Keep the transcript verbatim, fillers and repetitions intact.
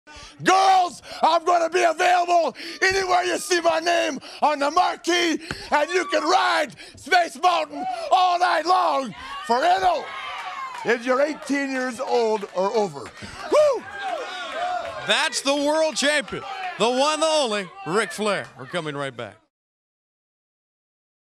Girls, I'm going to be available anywhere you see my name on the marquee, and you can ride Space Mountain all night long for N-O if you're eighteen years old or over. Woo! That's the world champion, the one, the only, Ric Flair. We're coming right back.